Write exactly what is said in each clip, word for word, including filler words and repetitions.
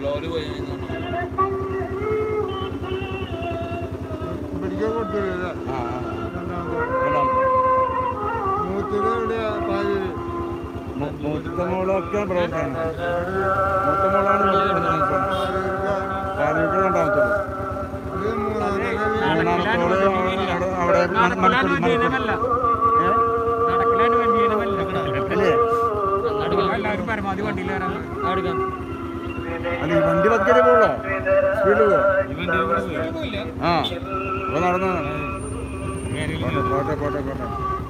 മൂത്ത മോളൊക്കെ പ്രവർത്തനം മൂത്ത മോളാണ് രണ്ടാമത്തോട് മൂന്നാമത്തോട് അവിടെ അല്ല ഈ വണ്ടി പതുക്കെ പോളോ സ്പീഡ് പോവോ ആ അപ്പൊ നടന്നു പോട്ടെ പോട്ടെ പോട്ടെ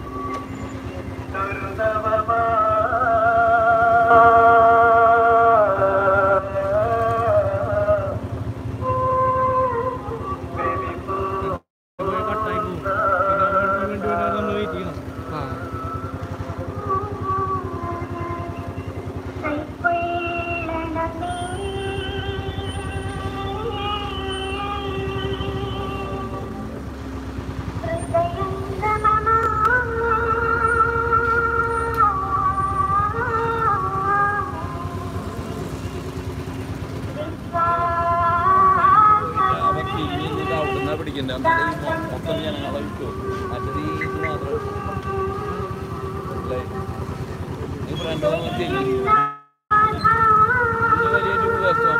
മൊത്തം ജനങ്ങളെ വിട്ടു മറ്റത് ഈ ഇത് മാത്രം ഈ ഫ്രണ്ട് വലിയൊരു രസം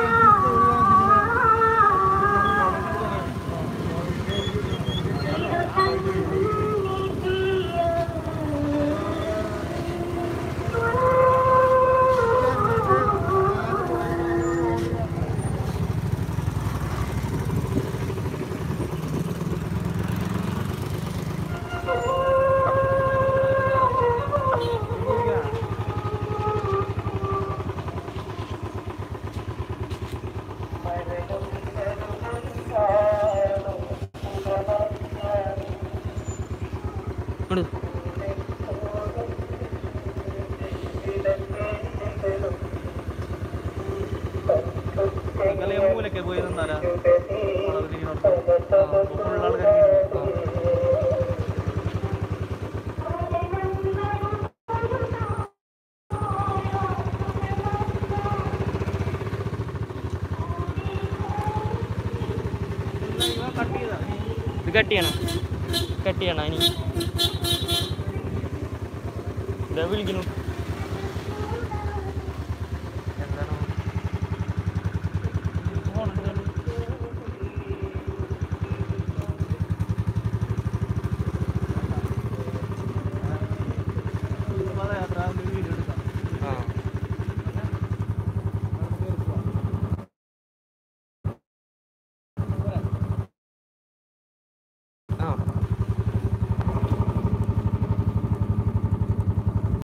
മൂലൊക്കെ പോയി നിന്നാലാ ഇത് കട്ട് ചെയ്യണം കട്ട് ചെയ്യണം ഇനി ഇതാ വിളിക്കുന്നു